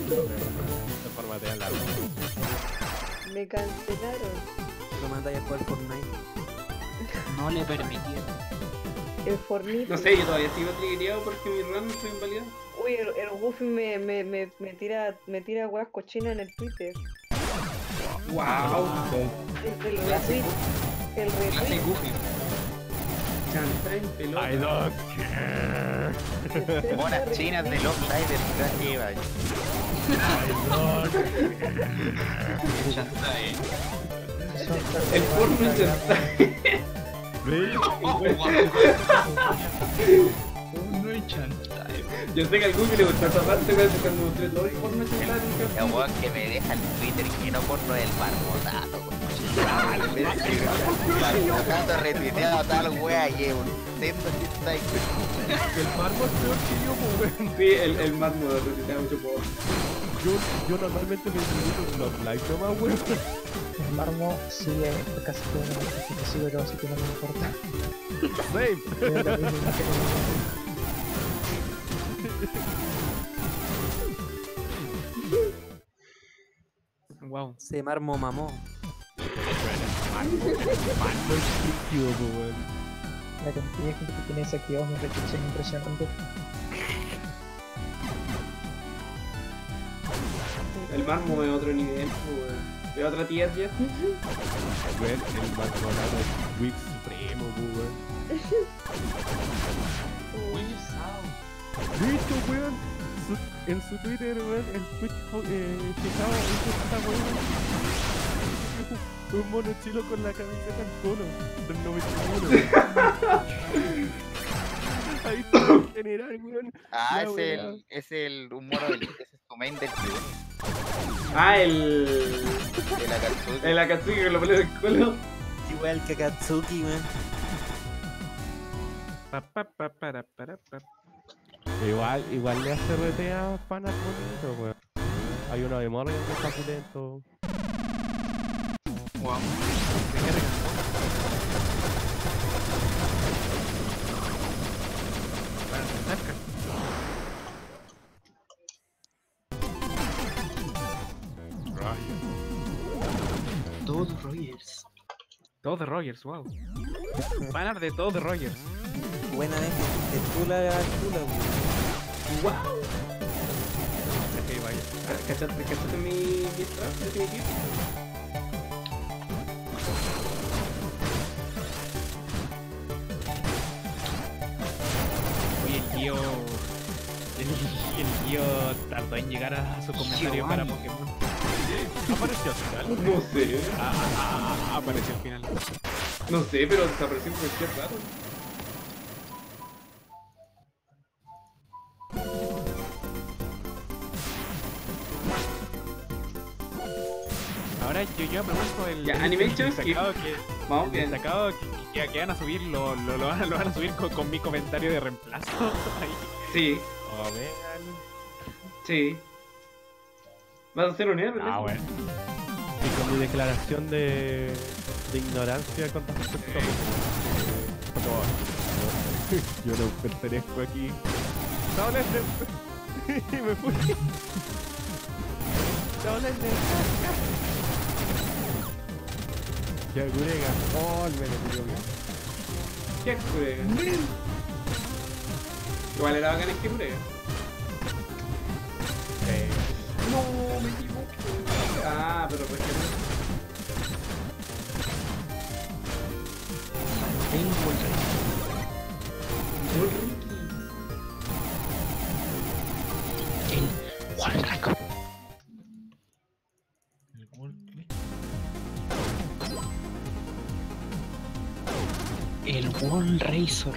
De forma de hablar. Me cancelaron. Lo mandáis a jugar Fortnite. No le permitieron. El Fortnite. No sé, yo todavía sigo triggereado porque mi run fue invalidado. Uy, el Goofy me tira weas cochinas en el Twitter. Wow. El retweet. El Clase retweet. Goofy. Chanta en pelota. I don't care. Monas chinas de Love Live detrás lleva. Chanta, El porno está. No hay chanta. Yo sé que al Google le gusta esa parte cuando mostré todo el porno chantada. El weón que me deja el Twitter lleno porno del marmotato. Marmotato retuiteado a tal wea y un sendo dislike. El mármol es peor que yo, pues, weón. Sí, el más moderno, que te da mucho poco. Yo normalmente me disfruto en los live nomás, weón. El Marmo sigue casi todo lo que sigo yo, así que no me importa. Same. Veo la misma imagen Wow. Se marmo mamó. Mármol estúpido, pues, weón. la cantidad de gente que tiene saqueados mis recursos es impresionante. El mármol es otro nivel, de otra tier ya. Weón, el marmolado es whip supremo, pues, weón. Listo, weón. En su Twitter, weón, el tweet fijado esta weón. Un mono chilo con la camiseta en tono del 91. Ahí está el general, weón. Ah, Ya, weón. es el humor del ese es tu main del video. Ah, el De la Katsuki. Akatsuki con los pelos del culo. Igual que Katsuki, weón. Igual le hace RT a panas bonitos, weón. Hay uno de Morgan que está pulento. Wow. Todos Rogers. Todos de Rogers, wow. Banner de todos de Rogers. Buena vez que tula, weón. Wow. ¿Cachaste mi strap de mi equipo? Oye, el tío tardó en llegar a su comentario para Pokémon. Apareció al final. No sé. Apareció al final. No sé, pero desapareció por cualquier rato. Ahora yo me pregunto el Ya, Animation destacado que Vamos bien. destacado que van a subir lo van a subir con mi comentario de reemplazo. Ahí. Sí, Oh, vean. sí. ¿Vas a hacer un error? Ah, bueno. Y con mi declaración de ignorancia con respecto a yo no pertenezco aquí. Chao, Leslie. Y me fui. Chao, Leslie. Ya, Gurega. Oh, me metió bien. ¿Qué curega? Igual era bacán que curega. No, me equivoqué. Ah, pero pues que El Wall Razor.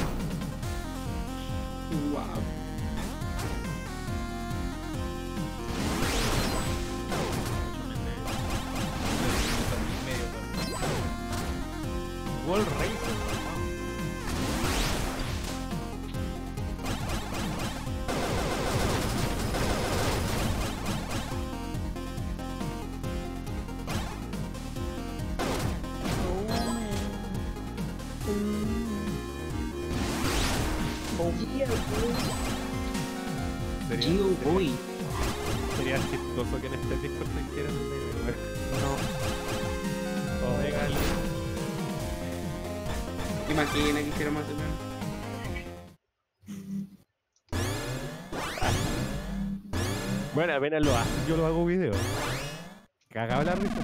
wow. Wall Racer. Geo Boy. Sería sería chistoso que en este Discord se hicieran un meme, weón. No. Omega ¿Te imaginas que hiciéramos ese meme? Bueno, apenas lo hacen, yo lo hago video. Cagado la risa.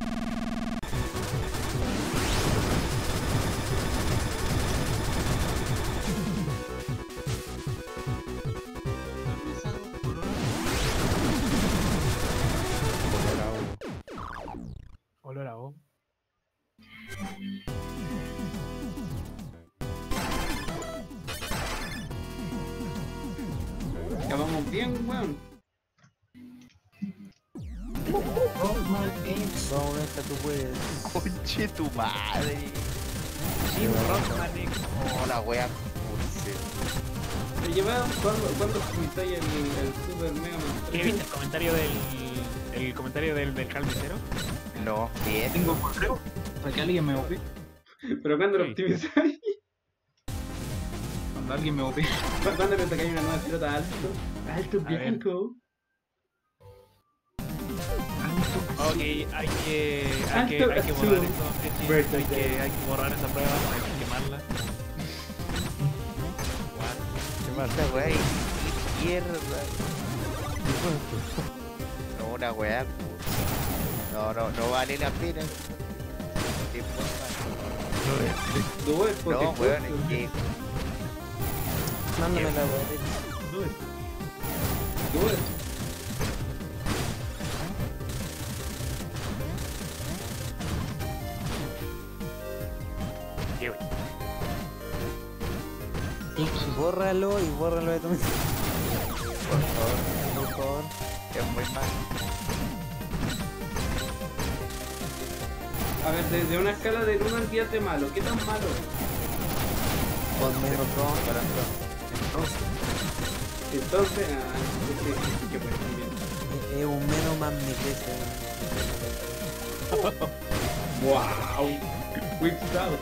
Olor a O. Ya vamos bien, weón. Vamos, esta tú puedes. Conche tu madre. Jim Rockmanic. Hola, wea. Dulce. ¿Te llevas cuándo optimizáis el Super Mega Man? ¿Qué viste el comentario del carnicero? No, bien. Tengo un correo para que alguien me opine. ¿Pero cuándo lo Sí. optimizáis? Cuando alguien me opine. ¿Cuándo piensa que hay una nueva pelota alto? Alto A ver. blanco. Ok, hay que Alto borrar azul. eso. Birthday. Hay que borrar esa prueba, hay que quemarla. ¿Qué más? Esta wea es mierda. No, una wea. No vale la pena. Qué forma. Do it, No, porque weón, es que. Mándame la weá. Do it. Bórralo y bórralo de tu mente. Por favor, es muy mal. A ver, desde una escala del 1 al 10 de malo, ¿qué tan malo es? Con menos con. Entonces, que pues también. Es un menos más mi peso. ¡Wow! Whipped out.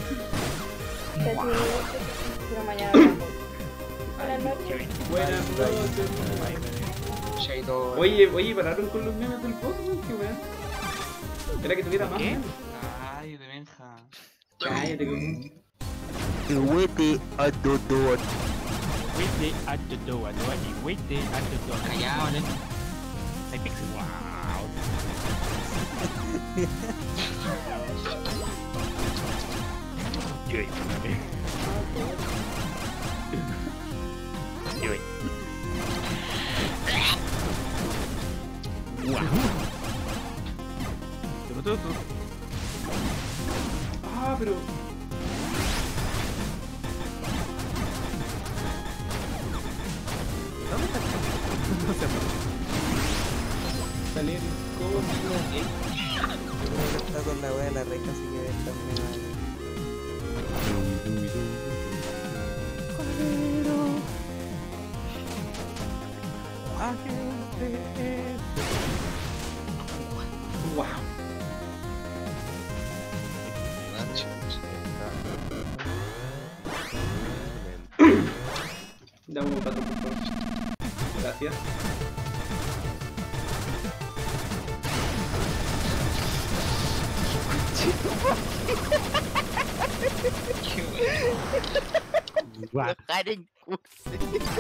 Pero mañana hablamos. Buenas noches. Buenas noches. Shadow. Oye, pararon con los memes del post, weón, qué weón. Era que tuviera más ¿Qué? memes. Ay, de Benja. Cállate, weón. Wete a Dodon. Wait at the door, wait at the door. Callado, ¿no? Hay pixel. Wow. Ah, pero. Salir como Yo creo que está con la weá de la reja, así que está wow. Dame un pato, por favor. Gracias. Los Karen Curse.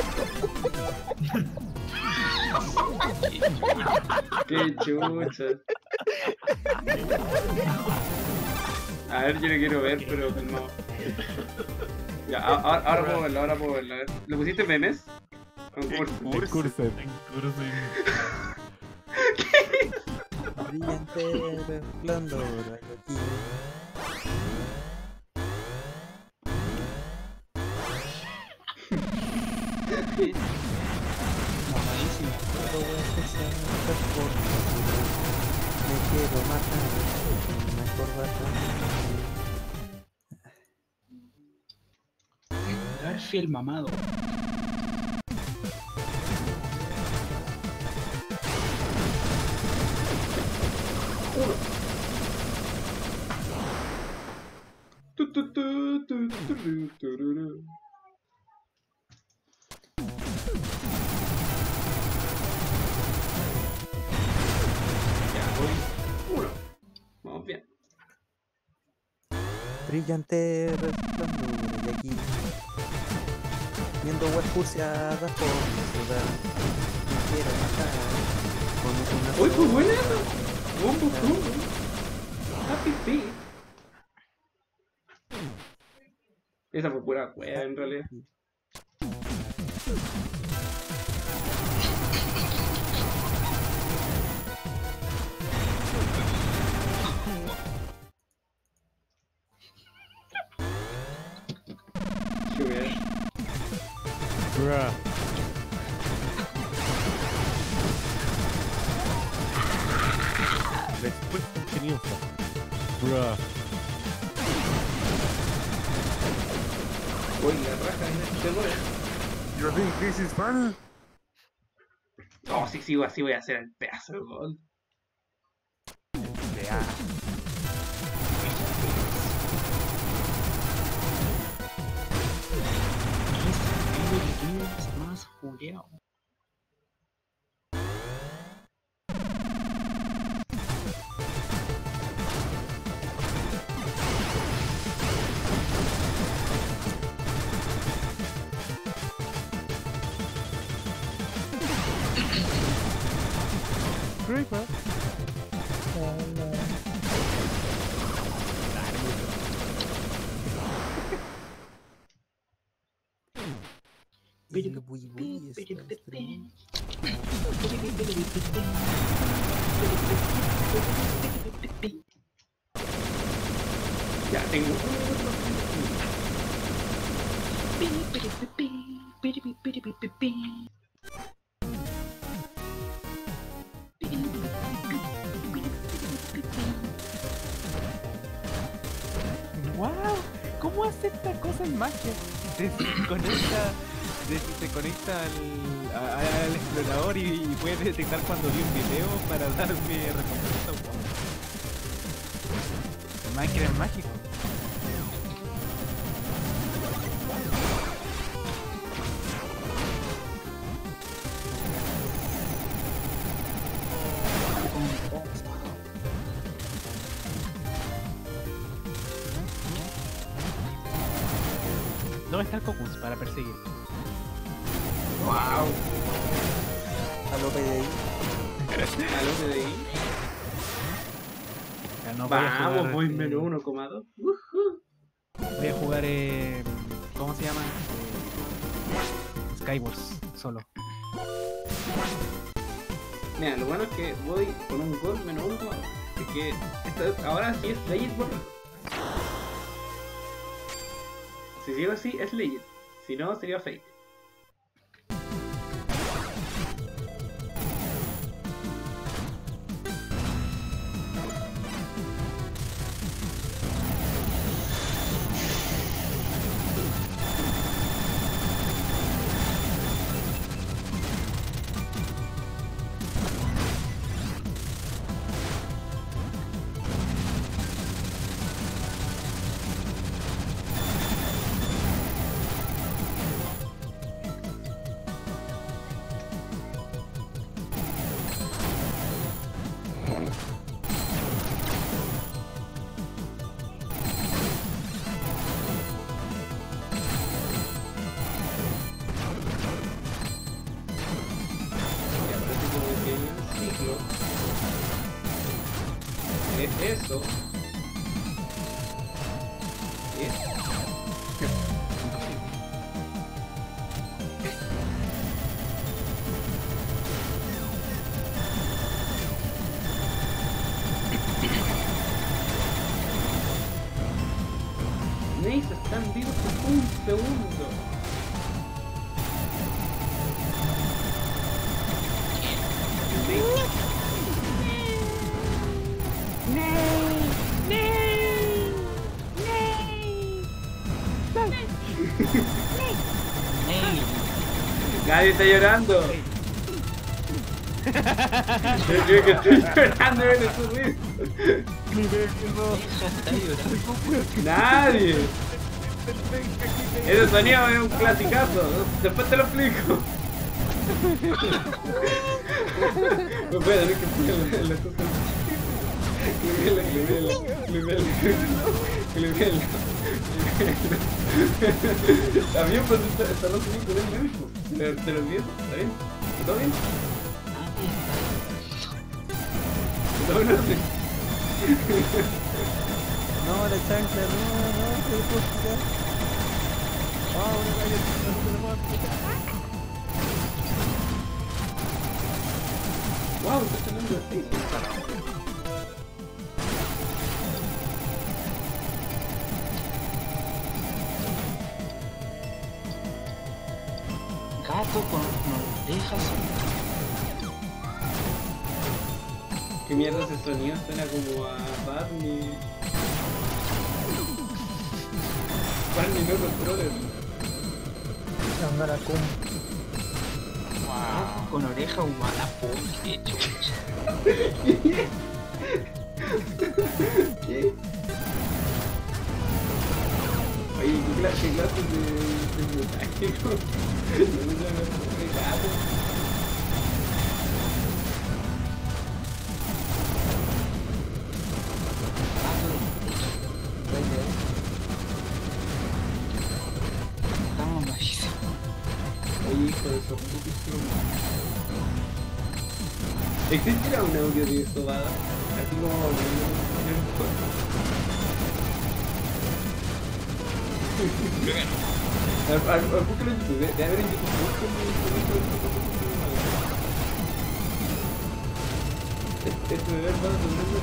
Qué chucha. A ver, yo lo quiero ver, pero calmado. Ya, ahora puedo verlo, ahora puedo verlo. A ver. ¿Le pusiste memes? Concurso. Curso. brillante resplandor aquí. Mamadísimo. Todo empezar por me quiero matar. Una corbata. Garfield mamado. brillante resplandor de aquí. Viendo web pulseadas por la ciudad. Me quiero matar con una ¡Uy, fue sola buena esa! ¡Bumbo, bumbo! ¡Happy Feet! Esa fue pura wea en realidad. Sugar. Bruh. Respuesta ingeniosa. Bruh. Uy, la raja en este gol. Yo vi Crisis Fan. Oh, sí, sigo así, voy a hacer el pedazo de gol. ¿Qué es más juliao? Creeper. El Wii Wii está estrenado. Ya tengo. ¡Wow! ¿Cómo hace esta cosa en magia? Se conecta al explorador y puede detectar cuando vi un video para darme recompensa. Wow. Minecraft es mágico. ¿Dónde está el Cocus para perseguir? ¡Wow! A lo PDI. ¿A lo que de ahí? Ya no voy a Vamos, jugar, voy menos 1,2. voy a jugar, ¿cómo se llama? Skywars, solo. Mira, lo bueno es que voy con un gol menos 1,2. Así que ahora sí es legit por rato. Si sigo así, es legit. Si no, sería fake. Es eso. Mace están vivos por un segundo. Nadie está llorando. Yo creo que estoy llorando en el subir. Nadie. Ese sonido es un clasicazo. Después te lo explico. Me voy a tener que poner la cosa. Está bien, pues está los únicos del médico. Te lo olvido, está bien. ¿Todo bien? ¿Todo bien? No, la chancla, no, se le puedo quitar. Una galleta, no se le puede Wow, está sonando así. Gato con orejas. ¿Qué mierda ese sonido? Suena como a Barney. Barney no controles. Anda la cum. Wow. Con oreja humana, por qué chucha. ¿Qué? Oye, ¿qué clases de mensaje? No me gato. Estamos bajísimos. Oye, hijo de su putísimo. ¿Existirá un audio de sobada? Así como... Búscalo en YouTube, de haber en YouTube. Este bebé va a tener...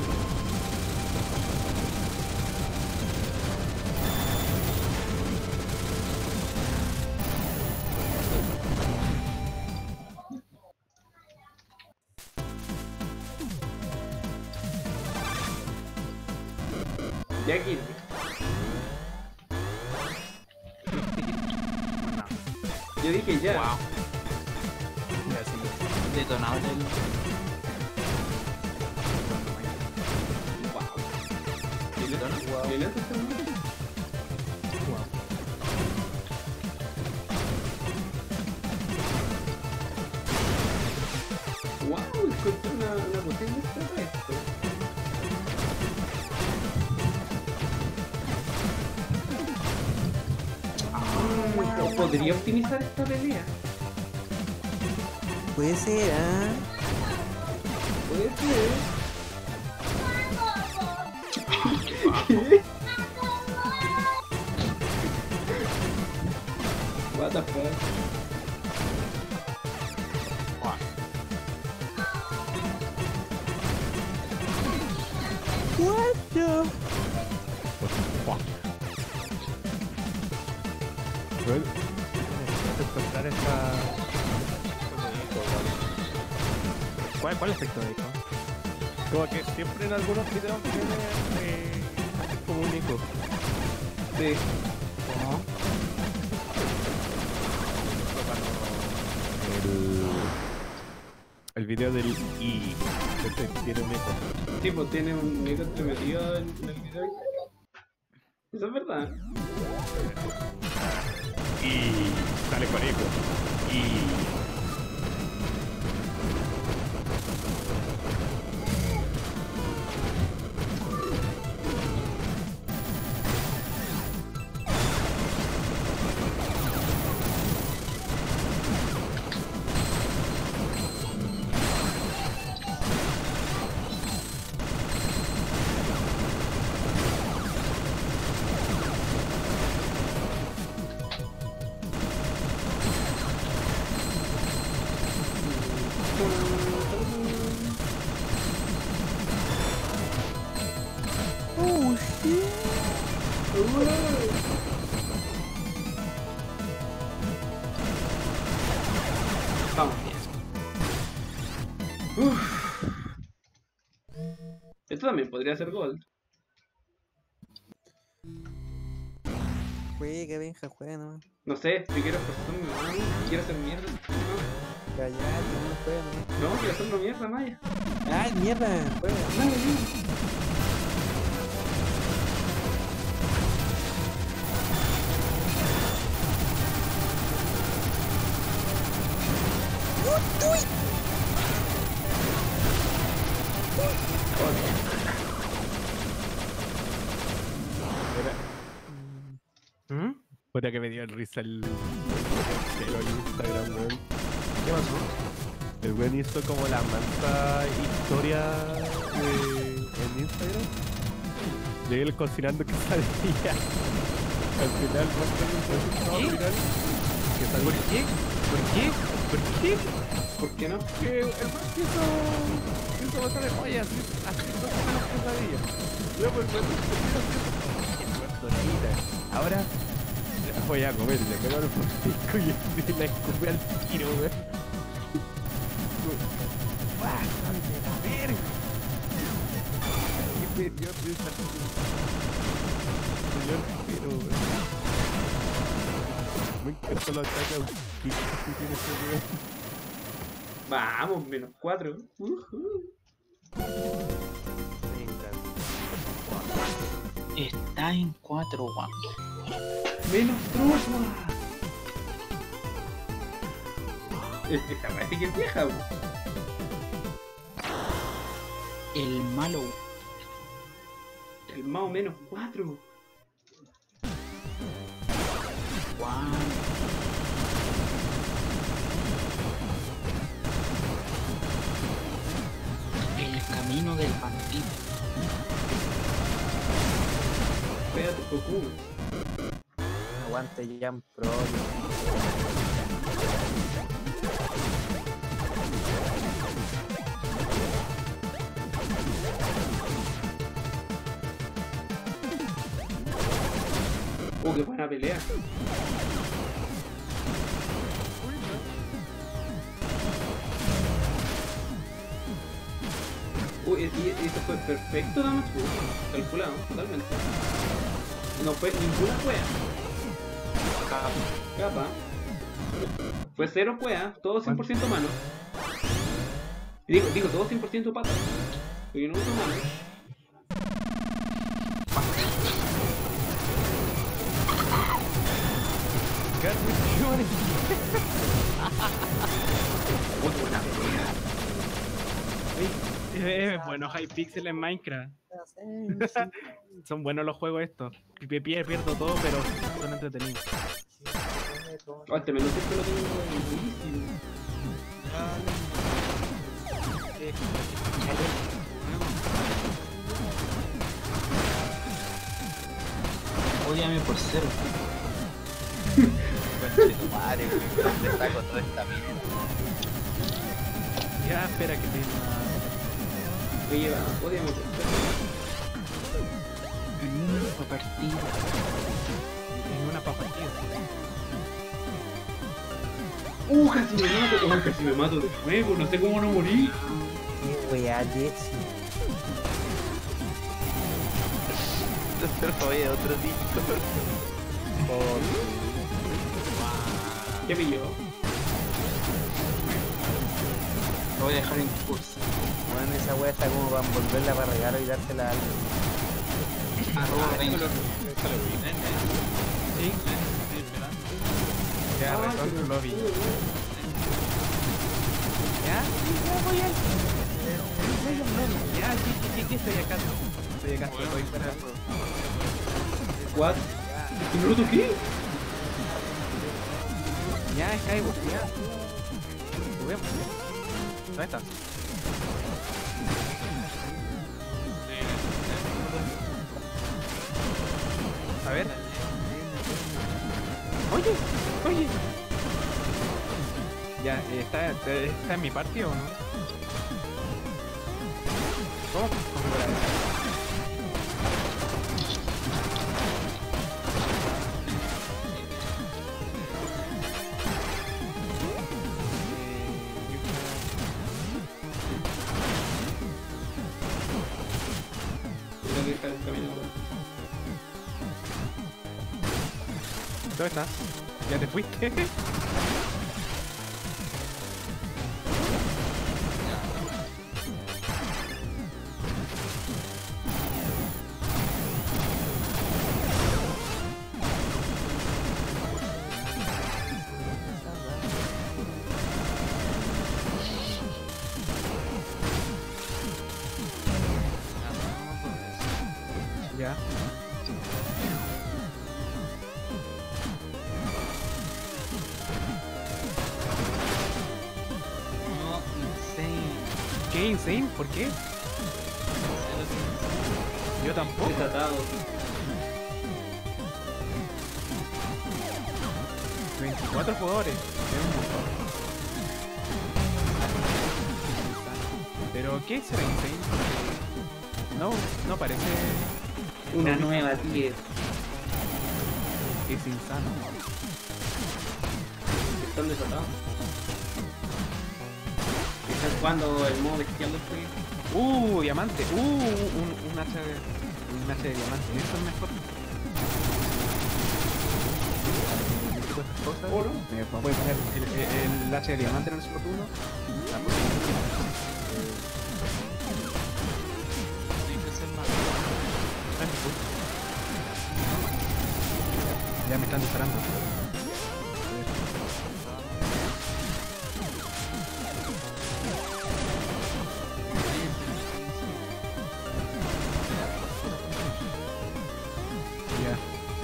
Ya aquí. Yo dije ya. Wow. Detonado el... Wow. ¿Violento este hombre? Wow, encontré una botella de esto. ¿Podría optimizar esta pelea? Puede ser, Puede ser. ¿Qué? What the fuck? What the... Bueno, encontrar esta... ¿Cuál efecto de eco? Como que siempre en algunos videos viene como un eco. Sí. El video del I tiene un eco. Sí, pues tiene un eco entremetido en el video. Eso es verdad. Y sale con eco. Oh, shit. Vamos. Uff. Esto también podría ser gold. Juega, Benja, juega nomás. No sé, si quiero forzarme, quiero hacer mierda. Callate, no juega nomás. No, quiero hacerlo mierda, Maya. ¡Ay, mierda! Juega. Dale, dale. Puta que me dio risa el pero en Instagram, weón. ¿Qué pasó? El weón hizo como la mansa historia en Instagram de él cocinando quesadilla. Al final mostrando un resultado final que salió. ¿Por qué? ¿Por qué? ¿Por qué? ¿Por qué no? Que el man quiso botar de olla así cocinan las quesadillas. Luego el weón ahora voy a comer, le pego el portico y la escupé al tiro, weón. ¡Bájame la verga! ¿Qué me dio risa? Señor pero, weón. Me encanta la ataque autista que tiene ese weón. Vamos, -4. Está en 4, weón. Menos truco. Esta parece que es vieja, weón. El malo. El más o menos 4. Guau. El camino del bandido. Espérate, Goku. Aguante Jam Pro. Qué buena pelea. Y eso fue perfecto, damas. Calculado, totalmente. No fue ninguna cueva. Capa. Fue 0 cueva, todo 100% mano. Y digo, todo 100% pata. Porque no uso mano. Bueno, Hypixel en Minecraft. Son buenos los juegos estos. Pierdo todo, pero son entretenidos. Este menú siempre lo tengo buenísimo. Ódiame por 0. Tu madre, weón, te saco toda esta mierda. Ya, espera que te... Oye, podíamos. En una partida. En una partida. Casi me mato. Casi me mato de nuevo. No sé cómo no morí. Qué weá, Jets. Oye, otro disco. ¿Qué pilló? Lo voy a dejar en curso. Bueno, esa weá está como para envolverla para regalar y dársela a alguien. Arroba 20. Sí. Ya, retorno el lobby. ¿Ya? Ya voy al... Ya, sí, estoy acá. Estoy acá, estoy fuera del juego. ¿What? ¿Y no lo toqué? Ya, Skyward, ya. Subemos. ¿Dónde está? A ver. Oye. Ya, ¿está en mi party o no? ¿Cómo configurar eso? Creo que está el camino. ¿Dónde estás? ¿Ya te fuiste? Ya. ¿Qué insane? ¿Por qué? Yo tampoco. Desatado. 24 jugadores. Es un montón. Pero ¿qué será insane? No parece. Una nueva tier. Es insano. Están desatados. Están jugando el modo bestial del juego. Diamante. Un hacha de diamante. Eso es mejor. Estas cosas. Oro. Me puede poner el hacha de diamante en el slot 1. Ya me están disparando. Ya.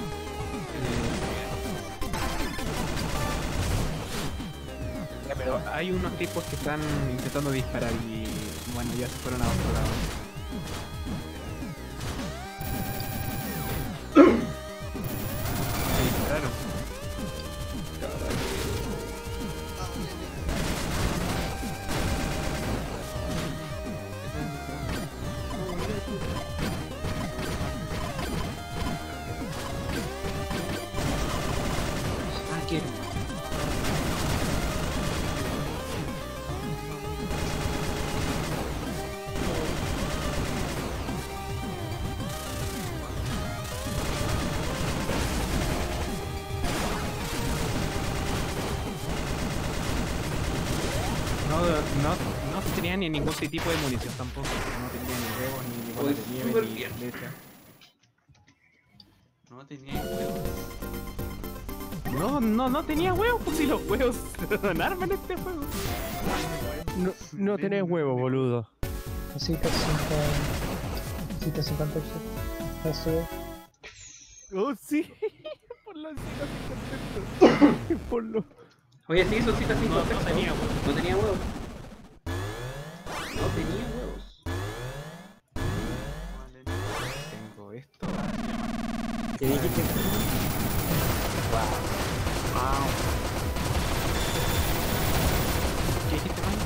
Ya, pero hay unos tipos que están intentando disparar y bueno, ya se fueron a otro lado. Se dispararon. Ah, quiero. No tenía ni ningún tipo de munición tampoco. No tenía ni huevos, ni bolas de nieve, súper ni bien. flecha. No tenía huevos. No tenía huevos, pues si los huevos son armas en este juego. No tenés huevo, boludo. Cositas 50%. Eso. Oh, sí. Por la cita Por lo. Oye, sí, son citas sin No contexto. tenía huevos. No tenía huevos. No tenía huevos. Tengo esto. ¿Qué dijiste? ¿Qué dijiste, man?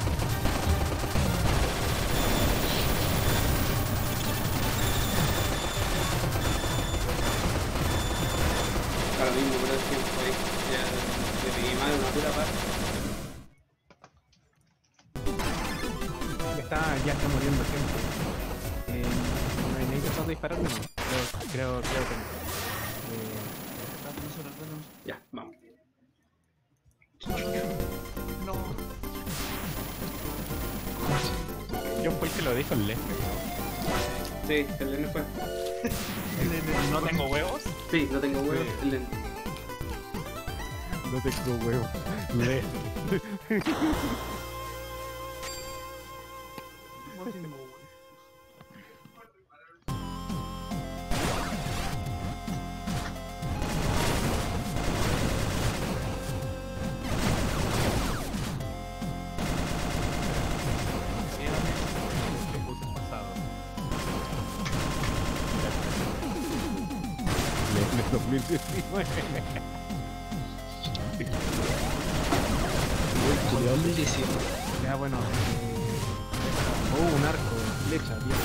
Ahora mismo, pero es tiempo ahí. Ya le pegué mal una pura parte. Ya está muriendo gente. ¿No hay intentando dispararme? No. Creo que no. Ya, vamos. Yo fue el que lo dijo el Lester. Sí, el Lene fue. ¿No tengo huevos? Sí, no tengo huevos. El Lene. No tengo huevo. Le. Le 2019. Ya, bueno. Un arco, flecha, bien.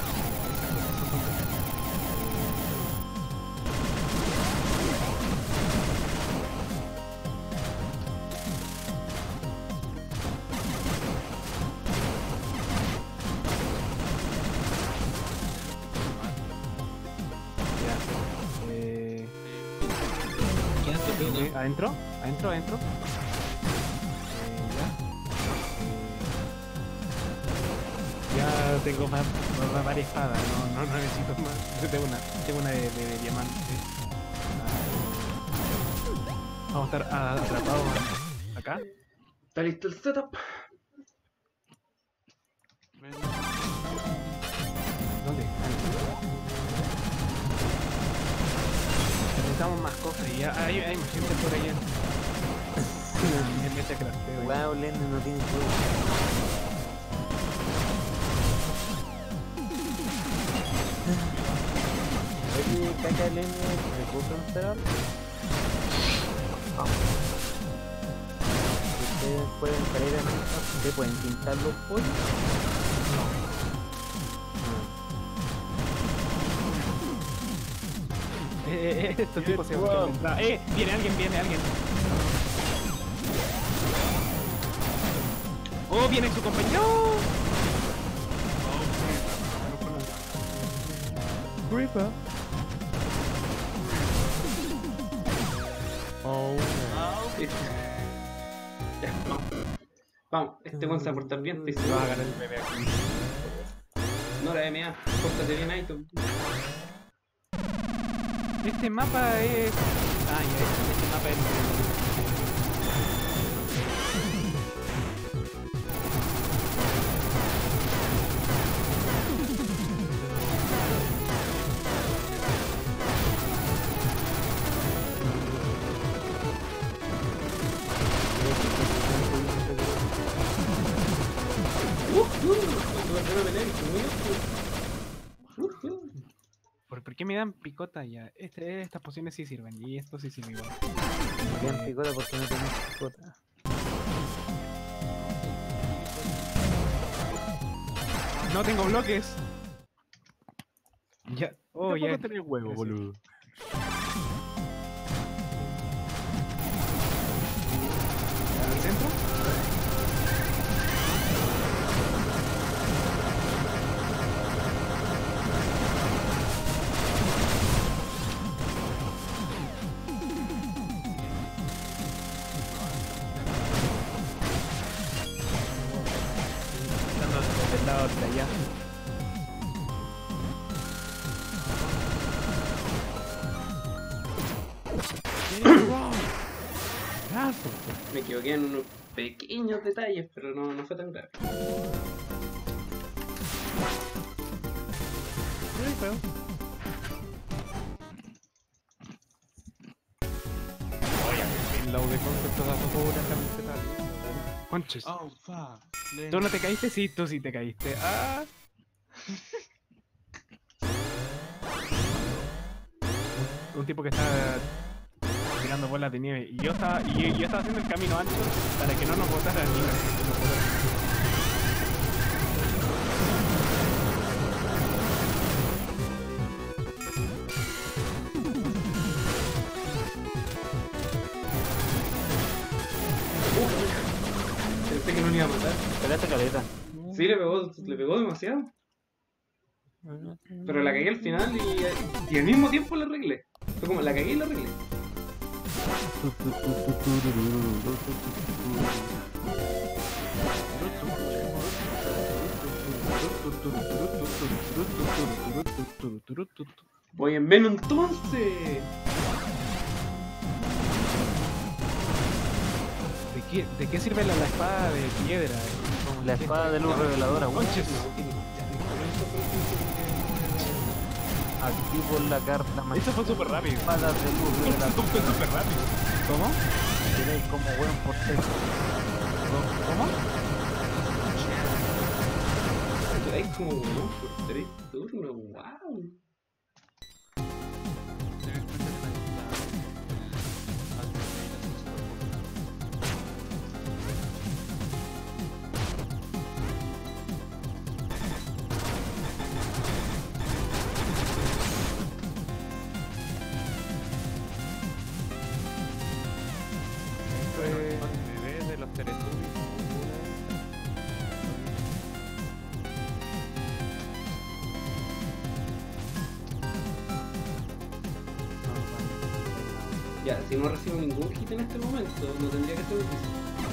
¿Adentro? ¿Adentro? Ya tengo varias espadas, no necesito más. Tengo una de diamante. Vamos a estar atrapados acá. ¿Está listo el setup? ¿Dónde? Necesitamos más cosas y hay más gente por allá. Me crafteo. Wow, Lennon no tiene juego. caca el N, ¿me puedo preguntar algo? ¿Ustedes pueden salir a Minecraft? ¿Ustedes pueden pintar los pollos? Estos tipos se van a viene alguien. Oh, viene su compañero. Creeper. Oh, Ya, vamos. Vamos, este weón se va a portar bien, te Va a ganar el bebé aquí. No la MA, pórtate bien ahí tú. Este mapa es... Ah, ya, este mapa es... ¿Por qué me dan picota ya? Estas pociones sí sirven y esto sí sirve igual. Me dan picota porque no tenés picota. No tengo bloques. Ya. Oh, tampoco ya. tenés huevo, Gracias. boludo. ¿Al centro? Estando del lado de allá. Me equivoqué en unos pequeños detalles, pero no fue tan grave. Creeper. El lado de concepto da todo una camiseta. Conches. Oh, fuck. ¿Tú no te caíste? Sí, tú sí te caíste. Ah. Un tipo que está tirando bolas de nieve y yo estaba haciendo el camino ancho para que no nos botara nieve. Pensé que no le iba a matar. Peleaste caleta. Sí, le pegó demasiado. Pero la cagué al final y al mismo tiempo la arreglé. Fue como la cagué y la arreglé. Voy en menos entonces. ¿De qué sirve la espada de piedra? La espada de luz reveladora, weón. Conches. Activo la carta más. Eso fue súper rápido. Espada de luz Eso reveladora. fue súper rápido. ¿Cómo? Tiráis como weón por texto. ¿Cómo? Traes como uno por 3 turnos, wow. Bebé de los Teletubbies. Ya, si no recibo ningún hit en este momento, no tendría que ser difícil.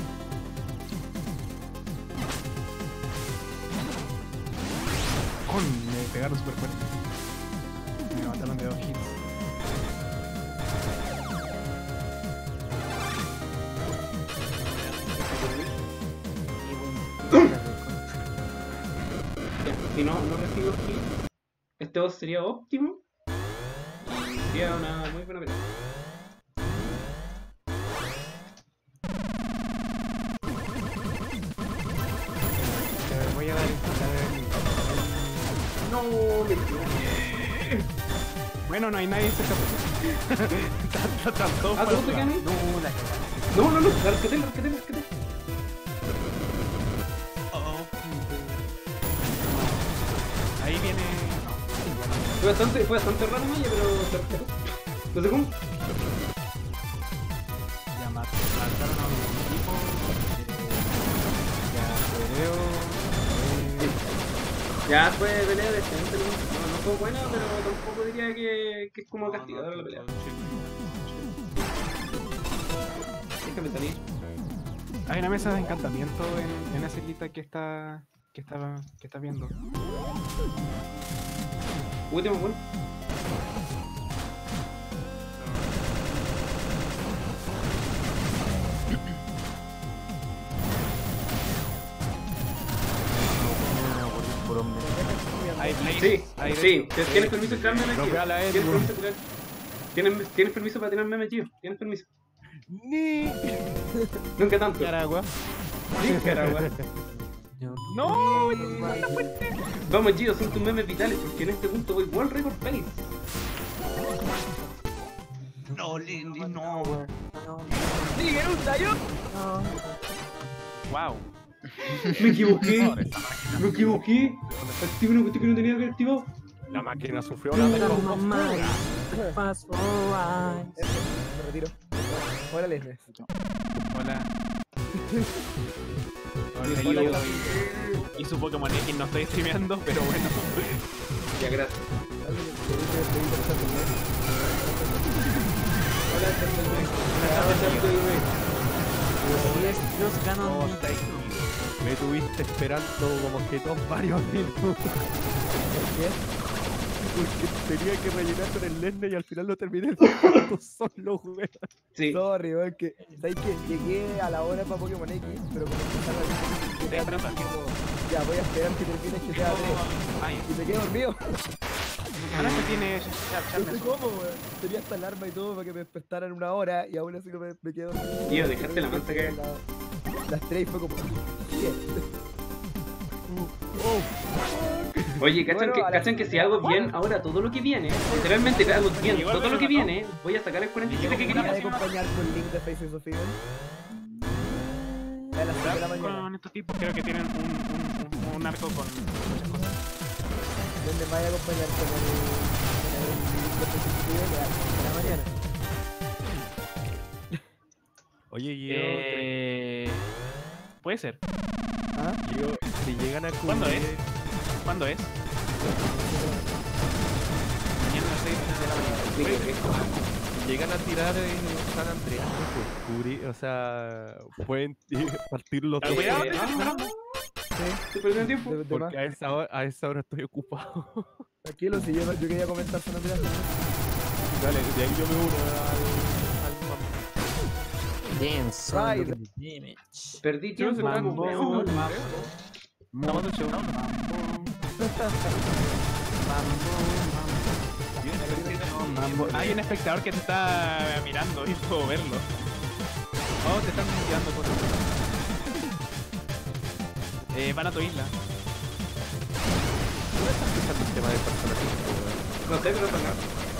Me pegaron súper fuerte. Me mataron de 2 hits. Ya, si no recibo hit, este boss sería óptimo y sería una muy buena pelea. Voy a dar esta. No, me equivoqué. Bueno, no hay nadie cerca. Están todos Ah, para ¿todos se quedan ahí? No, la cagada. No, arquetelo. Ahí viene. Fue bastante raro, Maya, pero se rescató. No sé cómo. Ya mataron a un equipo. Ya creo. Ya fue pelea decente, no fue buena, pero tampoco diría que es como castigadora la pelea. Déjame salir. Hay una mesa de encantamiento en esa islita que está viendo. Último, bueno. Sí, tienes permiso de tirar memes, tío. Tienes permiso para tirar memes, tío. Tienes permiso. Ni Nunca tanto. Nicaragua. Nicaragua. ¡No! Vamos, Gio, son tus memes vitales porque en este punto voy World Record Pace. No, Lindy, no. ¡Wow! Me equivoqué. Activé una cuestión que no tenía que haber activado. La máquina sufrió una descompostura. Me retiro. Hola, Leslie. Hola. Hola, Hola, y su Pokémon X no estoy streameando, pero bueno. Ya, gracias. Me tuviste esperando como que varios minutos. Porque tenía que rellenar con el Leslie y al final lo terminé solo, weón. Sí. Sorry, weón, que sabes que llegué a la hora para Pokémon X, pero como que estaba ya voy a esperar que termine GTA 3 y me quedé dormido. Ahora que tiene No sé cómo, weón. Tenía esta alarma y todo para que me despertaran una hora y aún así no me quedé dormido. Tío, dejaste la manta caer. Las 3 y fue como... Oye, ¿cachan, Bueno, ¿cachan que si hago bien ahora todo lo que viene? Literalmente hago bien todo lo que viene. Voy a sacar el 47 que ¿Me puede quería. acompañar con link de Faces of Evil? A las 7 de la mañana. Con estos tipos creo que tienen un arco con muchas cosas. ¿Dónde me vaya a acompañar con el link de Faces of Evil a las 7 de la mañana? Oye, Puede ser. Gio, si llegan a cubrir... ¿Cuándo es? ¿Cuándo es? Mañana a las 6 de la mañana. Si llegan a tirar San Andreas, pues, o sea, pueden partir los dos. Cuidado, ¿Te perdió el tiempo? Porque a esa hora estoy ocupado. Tranquilo, si yo quería comentar San Andreas. Dale, de ahí yo me uno Right. Perdí tiempo. Mambo. Hay un espectador que te está mirando y puedo verlo. Oh, te están mirando cosas. Van a tu isla. el tema de personajes. No sé, pero acá.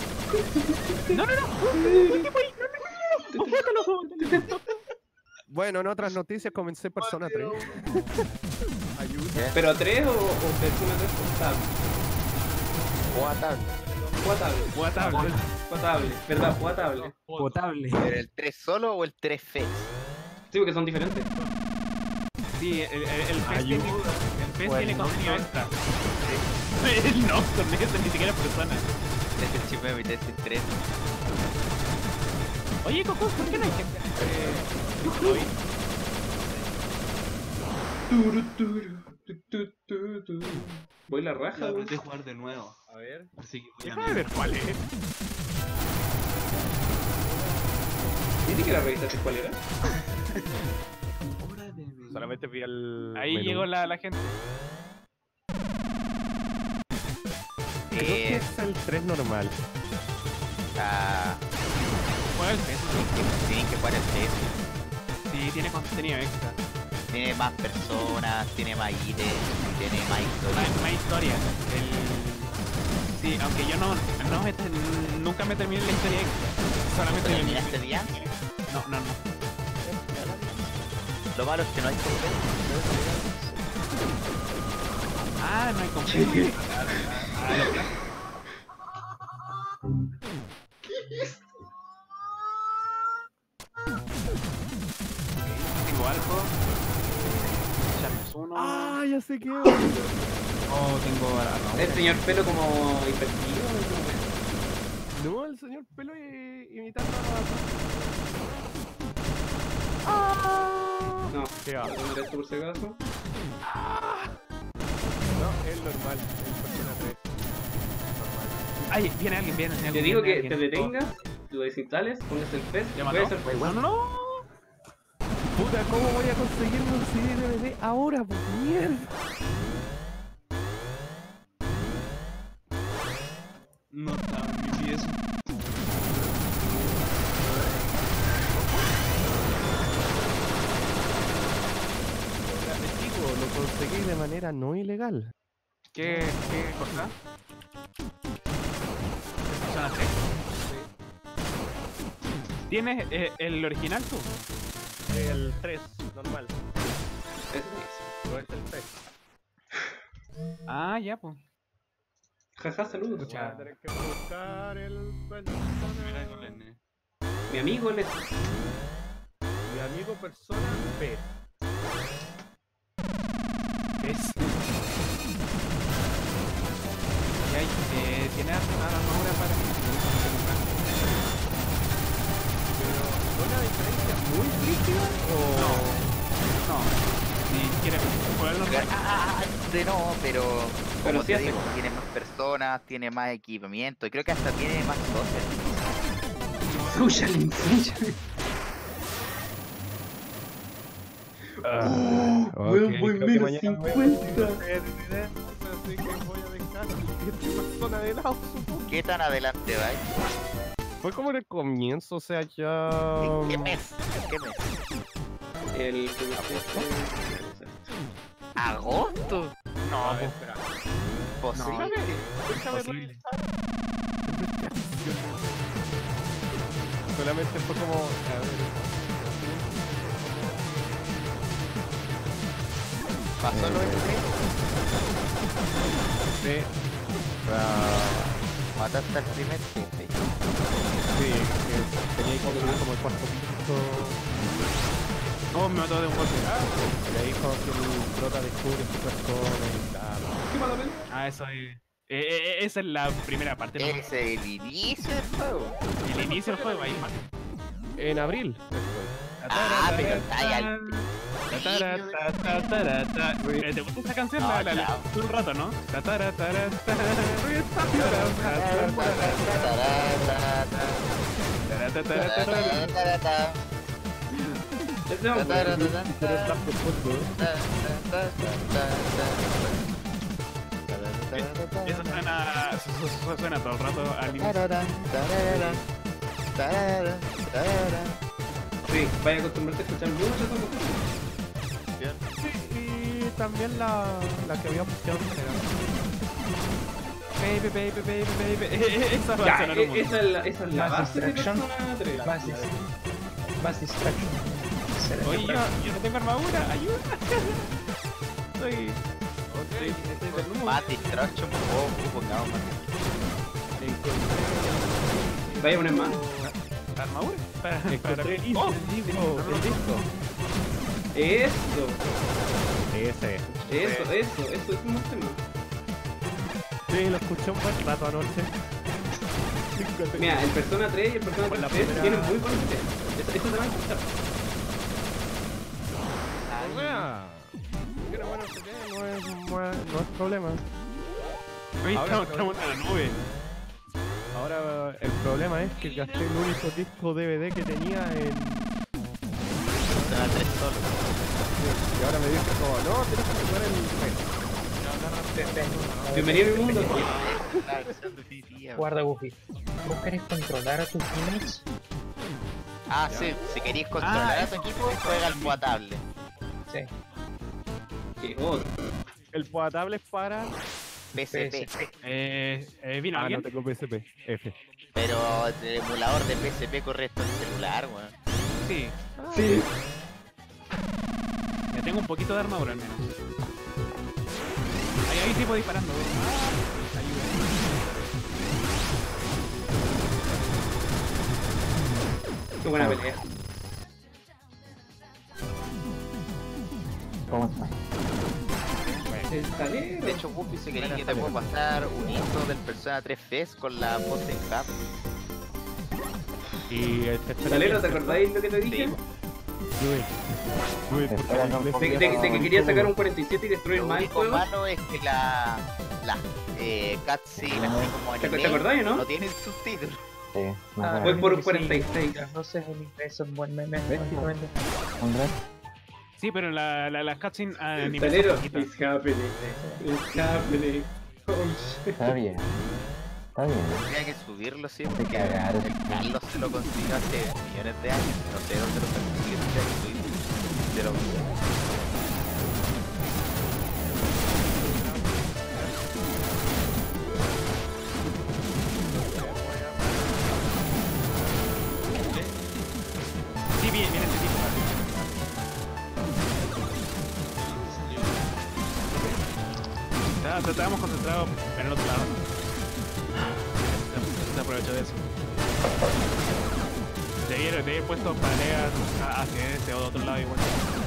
Bueno, en otras noticias comencé Persona 3. Ayuda. ¿Pero 3 o Persona 3 potable? Potable, ¿verdad? Potable. ¿Pero el 3 solo o el 3 Fes? Sí, porque son diferentes. Sí, el pez tiene contenido extra. El Nocturne, ese ni siquiera es persona. Este chip me metí este 3. Oye, Coco, ¿por qué no hay gente? Hoy. Voy la raja, Ya güey. aprendí a jugar de nuevo. A ver. Así que voy a Déjame ver cuál es. ¿Viste que la revisaste cuál era? Solamente vi al. Ahí menú. llegó la gente. Creo que es el 3 normal. Juega el pez. Tienen que jugar el Fes. Sí, tiene contenido extra. Tiene más personas, tiene más ítems, tiene más historia. Más historia. Sí, aunque yo nunca me terminé la historia extra. Solamente yo ¿Terminaste bien? No. Lo malo es que no hay competencia. Ah, no hay competencia. Tengo arco. Charles 1. Ah, ya sé qué. Oh, tengo arco. El señor pelo como hiperactivo. No, el señor pelo imitando a... No, ¿Qué va? ¿dónde esto por si acaso? No, es normal, es persona 3. Ay, viene alguien. Te digo que viene te alguien. detengas, lo desinstales, pongas el pez, ¿Ya puede mató? ser No. Puta, ¿cómo voy a conseguirme un CD DVD ahora, pues mierda? No estaba en mi pieza. Lo conseguí de manera no ilegal. ¿Qué cosa? Persona 3. ¿Tienes el original tú? El 3, normal. No es el 3. Ah, ya, pues. Jaja, saludos. Voy a tener que buscar el persona. Mi amigo le... Mi amigo persona P. ¿Tiene alguna armadura para mí? Pero, ¿una diferencia muy rígida o...? No. Si quieres jugar normal. No, pero Pero como sí te hace. digo, tiene más personas, tiene más equipamiento y creo que hasta tiene más social. Social. Weón, voy creo que menos mañana voy a 50. Así que voy a dejar a la siguiente persona de lado, supongo. ¿Qué tan adelante va? Fue como en el comienzo, o sea, ya... ¿En qué mes? ¿En qué mes? El... ¿Agosto? No, espera. Posible. Déjame Posible. revisar. Solamente fue como... A ver... ¿Pasó lo del tren? Sí. Mataste al primer jefe. Sí, que tenía que conseguir como el cuarto piso. Oh, me mató de un golpe. Y ahí cuando el prota descubre su persona y tal. ¿Qué mala pena? Ah, eso es. Esa es la primera parte. ¿No? Ese es el inicio del juego. El inicio del juego, ahí más. En abril. Ah, pero está ahí al ¿Te gusta esa canción? No, La chao. todo el rato, ¿no? Ese hombre. Eso suena todo el rato al inicio. Sí, vaya a acostumbrarte a escuchar mucho esa música. Y también la que había puesto Baby, baby, baby, baby. Esa va a Ya, sonar un montón. esa es la Más base de distraction. Persona 3. Más distraction. Oye, yo no tengo armadura, ayuda. Estoy desnudo. Más distraction, pongamos más. Vaya a poner más. ¿Armadura? Encontré el Oh, disco, el disco. Eso, Ese. eso es un tema. Sí, lo escuché un buen rato anoche. Mira, el Persona 3 y el Persona Por la 3 primera- tienen muy buenos temas. Eso te va a gustar. Pero bueno, no es problema. Oye, Ahora, estamos en la nube. Ahora el problema es que gasté el único disco DVD que tenía en... Persona 3 solo. Y ahora me dice como, no, tenés que jugar el... Bienvenido a mi mundo. La versión definitiva. Guarda, Goofy. ¿Vos querés controlar a tus teammates? Ah, sí, si queréis controlar a tu equipo, juega al potable. Sí. Que otro. El potable es para PSP. ¿Vino Ah, alguien? no tengo PSP. F. Pero el emulador de PSP corre esto en celular, weón. Sí. Sí. Ya tengo un poquito de armadura al menos. Ahí tipo disparando. Ayuda. Qué buena pelea. ¿Cómo está? Está bien. De hecho, Buffy, si queréis que te puedo pasar un intro del Persona 3 Fest con la voz en cap. Y Salero, ¿te acordáis lo que te dije? Espérate un De poquito. que quería sacar un 47 y destruir Lo más el único juego. malo es que la cutscene, así como ¿Te anime, acordás, no? no tiene subtítulos. Sí, no Ah, sé. Voy por un sí, 46. Las voces en inglés son buen meme. ¿Ves? básicamente. Andrés, Sí, pero las cutscenes animadas Salero, son poquitas. it's happening. It's happening. Oh shit. está bien. Está bien. Tendría que subirlo, sí, Te porque cagaron. el Carlos se lo consiguió hace millones de años. No sé dónde lo consiguió, tendría que subirlo. Pero Sí, viene este tipo. Estábamos concentrados en el otro lado. Se aprovechó de eso. De haber puesto peleas hacia este o de otro lado igual.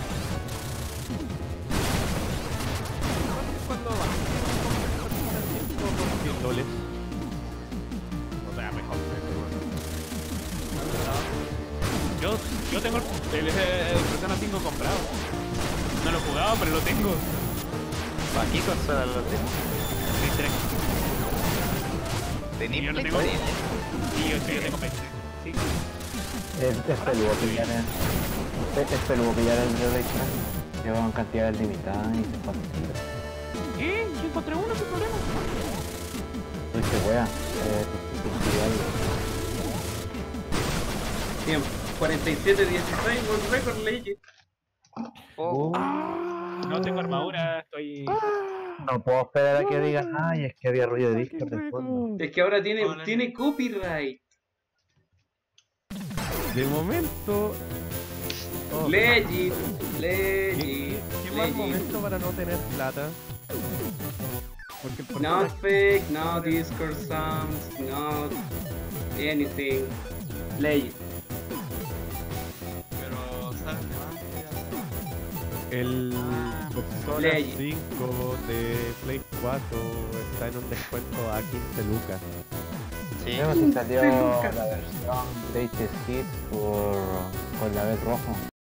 ¿Cuándo va? $100. O sea, mejor. Yo tengo el Persona 5 comprado. No lo he jugado, pero lo tengo. ¿para qué consola lo tengo? Play 3. ¿Tenís Yo no Play tengo. 3? Sí, yo tengo Play 3. Sí. Es peludo pillar es peludo pillar el de extra. Llevan cantidades limitadas y se facilita. ¿Qué? Yo encontré uno sin problema. Dice, wea, Bien, 47-16, World Record Legend. Oh, No tengo armadura, estoy. no puedo esperar a que digan, ay, es que había ruido de Discord de fondo. Es que ahora tiene copyright. De momento. Oh, Legend, ¿Qué mal Legend. momento para no tener plata? Porque el Not personaje- fake, no Discord sounds, not anything. Legend. Pero, ¿sabes qué el Persona Legend. 5 de Play 4 está en un descuento a 15 lucas. sí. Vemos si salió la versión Greatest Hits con la vez rojo.